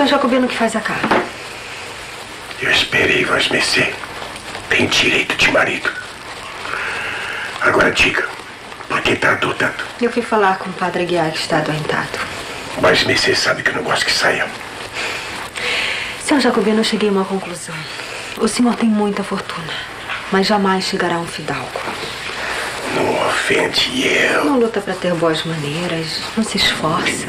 Jacobino que faz a cara. Eu esperei, Vossa Mercê. Tem direito de marido. Agora diga, por que tardou tanto? Eu fui falar com o padre Aguiar, que está adoentado. Vossa Mercê sabe que eu não gosto que saia. Seu Jacobino, eu cheguei a uma conclusão. O senhor tem muita fortuna, mas jamais chegará a um fidalgo. Não ofende eu. Não luta para ter boas maneiras, não se esforça.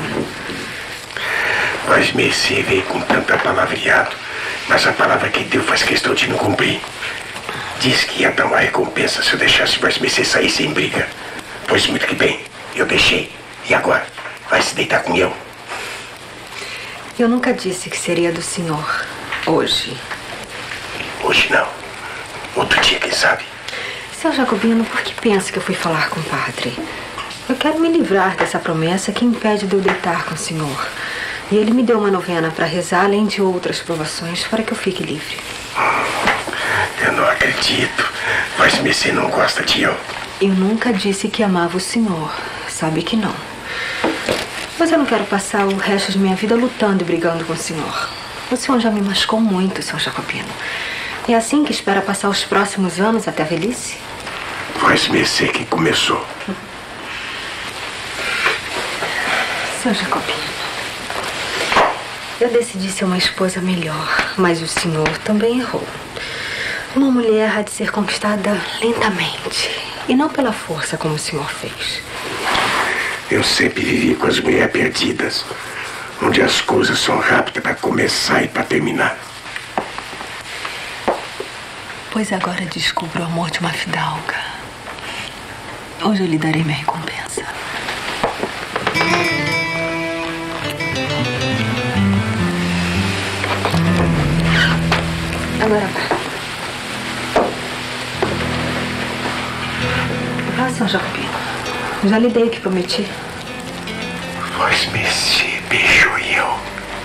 Vossa Mercê veio com tanta palavreado, mas a palavra que deu faz questão de não cumprir. Diz que ia dar uma recompensa se eu deixasse Vossa Mercê sair sem briga. Pois muito que bem, eu deixei. E agora? Vai se deitar com eu? Eu nunca disse que seria do senhor hoje. Hoje não. Outro dia, quem sabe? Seu Jacobino, por que pensa que eu fui falar com o padre? Eu quero me livrar dessa promessa que impede de eu deitar com o senhor. E ele me deu uma novena para rezar, além de outras provações, para que eu fique livre. Eu não acredito. Vossa Mercê não gosta de eu. Eu nunca disse que amava o senhor. Sabe que não. Mas eu não quero passar o resto de minha vida lutando e brigando com o senhor. O senhor já me machucou muito, São Jacobino. É assim que espera passar os próximos anos até a velhice? Vossa Mercê que começou. São Jacobino, eu decidi ser uma esposa melhor, mas o senhor também errou. Uma mulher há de ser conquistada lentamente e não pela força como o senhor fez. Eu sempre vivi com as mulheres perdidas, onde as coisas são rápidas para começar e para terminar. Pois agora descubro o amor de uma fidalga. Hoje eu lhe darei minha recompensa. Agora vá. Vá, São Jacobino. Já lhe dei o que prometi. Vossa Mercê beijou eu.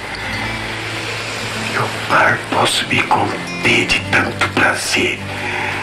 Eu posso me conter de tanto prazer.